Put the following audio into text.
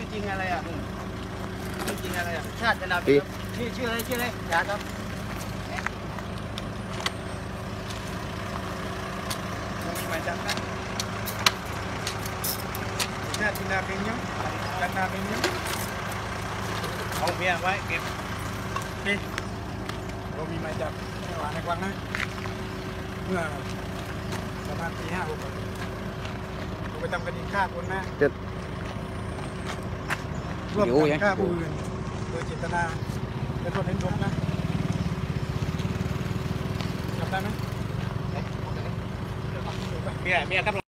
จริงอะไรอ่ะจริงอะไรอ่ะชาติจะนำชื่ออะไรอย่าครับมีหมายจับนะชาตินาเป็นยังกันนาเป็นยังเอาเมียไว้เก็บนี่เรามีหมายจับในวันในวันนะเมื่อประมาณปี56เราไปทำคดีฆ่าคนนะร่วมกันฆ่าผู้อื่นโดยเจตนาและโทษเห็นสมนะจำได้ไหมเมียครับ